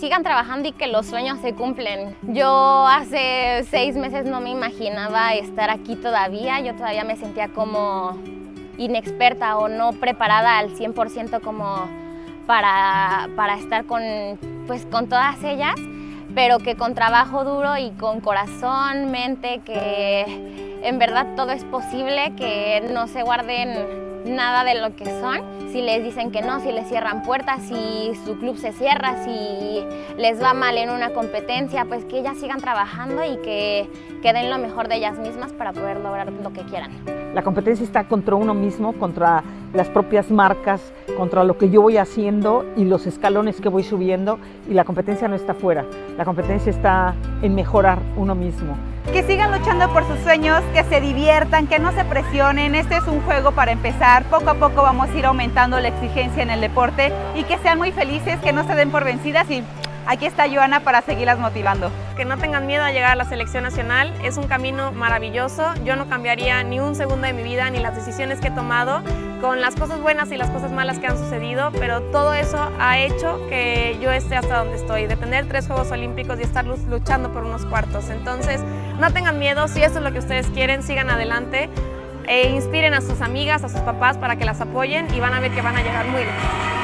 sigan trabajando y que los sueños se cumplen. Yo hace 6 meses no me imaginaba estar aquí todavía, yo todavía me sentía como inexperta o no preparada al 100% como para estar con todas ellas, pero que con trabajo duro y con corazón, mente, que en verdad todo es posible, que no se guarden nada de lo que son. Si les dicen que no, si les cierran puertas, si su club se cierra, si les va mal en una competencia, pues que ellas sigan trabajando y que den lo mejor de ellas mismas para poder lograr lo que quieran. La competencia está contra uno mismo, contra las propias marcas, contra lo que yo voy haciendo y los escalones que voy subiendo, y la competencia no está fuera, la competencia está en mejorar uno mismo. Que sigan luchando por sus sueños, que se diviertan, que no se presionen. Este es un juego para empezar. Poco a poco vamos a ir aumentando la exigencia en el deporte y que sean muy felices, que no se den por vencidas, y aquí está Joana para seguirlas motivando. Que no tengan miedo a llegar a la selección nacional, es un camino maravilloso. Yo no cambiaría ni un segundo de mi vida ni las decisiones que he tomado, con las cosas buenas y las cosas malas que han sucedido, pero todo eso ha hecho que yo esté hasta donde estoy, de tener 3 Juegos Olímpicos y estar luchando por unos cuartos. Entonces, no tengan miedo, si esto es lo que ustedes quieren, sigan adelante e inspiren a sus amigas, a sus papás para que las apoyen y van a ver que van a llegar muy lejos.